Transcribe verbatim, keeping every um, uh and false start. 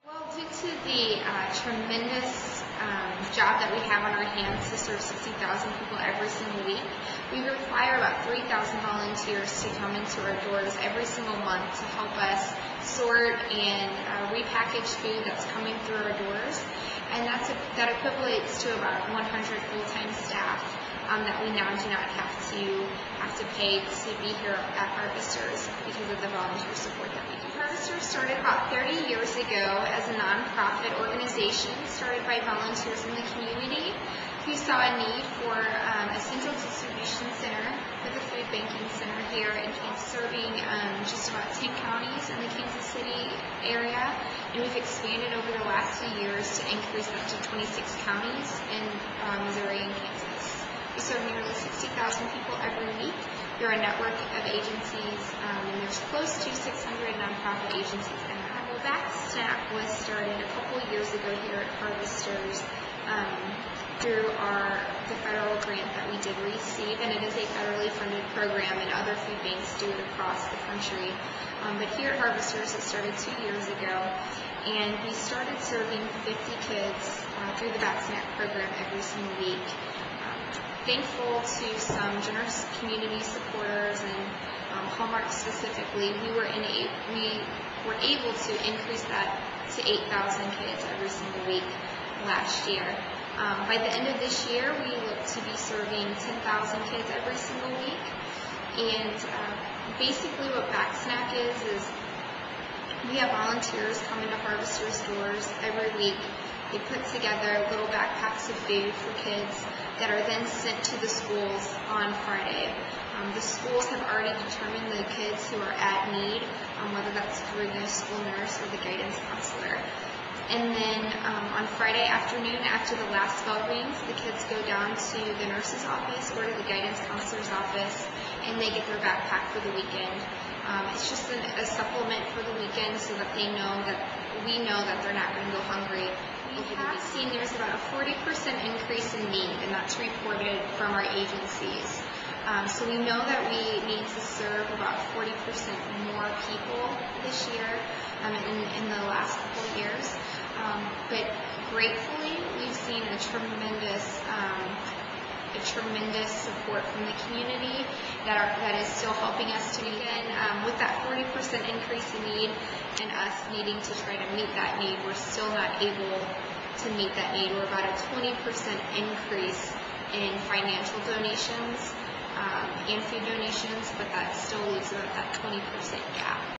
Well, due to the uh, tremendous um, job that we have on our hands to serve sixty thousand people every single week, we require about three thousand volunteers to come into our doors every single month to help us sort and uh, repackage food that's coming through our doors. And that's a, that equates to about one hundred full-time staff um, that we now do not have to have to pay to be here at Harvesters because of the volunteer support that we do. Harvesters started about thirty years ago as a nonprofit organization started by volunteers in the community who saw a need for um, a central distribution center for the food banking center here in Kansas, serving um, just about ten counties in the Kansas City area, and we've expanded over the last few years to increase that to twenty-six counties in um, Missouri and Kansas. We serve nearly sixty thousand people every week. We're a network of agencies, um, and there's close to six hundred nonprofit agencies in that. Well, Back Snack was started a couple years ago here at Harvesters um, through our the federal grant that we did receive, and it is a federally funded program, and other food banks do it across the country. Um, but here at Harvesters, it started two years ago, and we started serving fifty kids uh, through the Back Snack program every single week. Thankful to some generous community supporters and um, Hallmark specifically, we were in a, we were able to increase that to eight thousand kids every single week last year. Um, by the end of this year, we look to be serving ten thousand kids every single week. And uh, basically, what Back Snack is is we have volunteers come into Harvesters doors every week. They put together little backpacks of food for kids that are then sent to the schools on Friday. Um, the schools have already determined the kids who are at need, um, whether that's through the school nurse or the guidance counselor. And then um, on Friday afternoon, after the last bell rings, the kids go down to the nurse's office or to the guidance counselor's office, and they get their backpack for the weekend. Um, it's just an, a supplement for the weekend so that they know that we know that they're not going to go hungry. We have seen there's about a forty percent increase in need, and that's reported from our agencies. Um, so we know that we need to serve about forty percent more people this year um, in, in the last couple of years. Um, but gratefully, we've seen a tremendous um, a tremendous support from the community that are, that is still helping us to meet. And um, with that forty percent increase in need and us needing to try to meet that need, we're still not able to meet that need. We're about a twenty percent increase in financial donations um, and food donations, but that still leaves about that twenty percent gap.